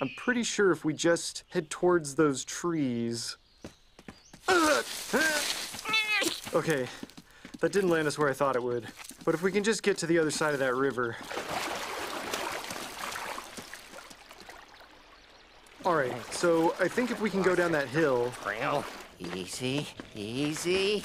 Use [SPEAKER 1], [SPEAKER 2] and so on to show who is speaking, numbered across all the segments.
[SPEAKER 1] I'm pretty sure if we just head towards those trees... Okay, that didn't land us where I thought it would. But if we can just get to the other side of that river... Alright, so I think if we can go down that hill...
[SPEAKER 2] Well, easy, easy.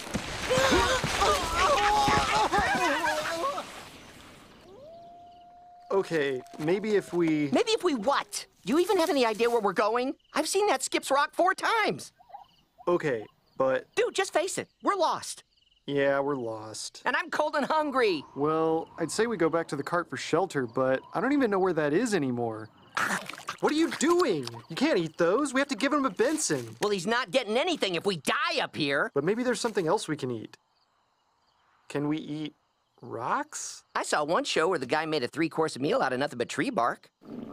[SPEAKER 1] Okay, maybe if we...
[SPEAKER 2] Maybe if we what? Do you even have any idea where we're going? I've seen that Skip's Rock 4 times.
[SPEAKER 1] Okay, but...
[SPEAKER 2] Dude, just face it. We're lost.
[SPEAKER 1] Yeah, we're lost.
[SPEAKER 2] And I'm cold and hungry.
[SPEAKER 1] Well, I'd say we go back to the cart for shelter, but I don't even know where that is anymore. What are you doing? You can't eat those. We have to give him a Benson.
[SPEAKER 2] Well, he's not getting anything if we die up here.
[SPEAKER 1] But maybe there's something else we can eat. Can we eat rocks?
[SPEAKER 2] I saw one show where the guy made a 3-course meal out of nothing but tree bark.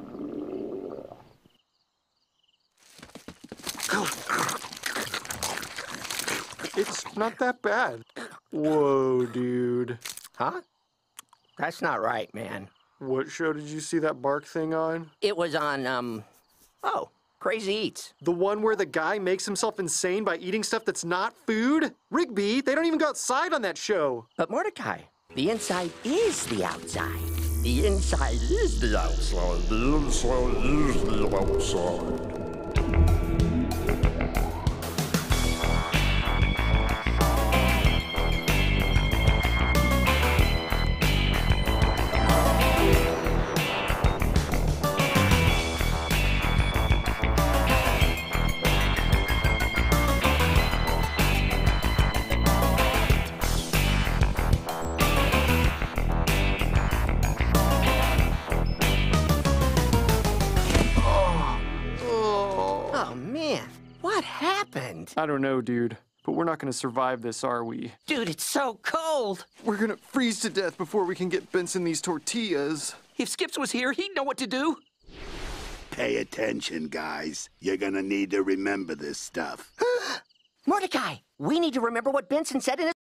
[SPEAKER 1] It's not that bad. Whoa, dude.
[SPEAKER 2] Huh? That's not right, man.
[SPEAKER 1] What show did you see that bark thing on?
[SPEAKER 2] It was on, oh, Crazy Eats.
[SPEAKER 1] The one where the guy makes himself insane by eating stuff that's not food? Rigby, they don't even go outside on that show.
[SPEAKER 2] But Mordecai, the inside is the outside. The inside is the outside.
[SPEAKER 3] The inside is the outside.
[SPEAKER 2] What happened?
[SPEAKER 1] I don't know, dude. But we're not gonna survive this, are we?
[SPEAKER 2] Dude, it's so cold.
[SPEAKER 1] We're gonna freeze to death before we can get Benson these tortillas.
[SPEAKER 2] If Skips was here, he'd know what to do.
[SPEAKER 4] Pay attention, guys. You're gonna need to remember this stuff.
[SPEAKER 2] Mordecai, we need to remember what Benson said in his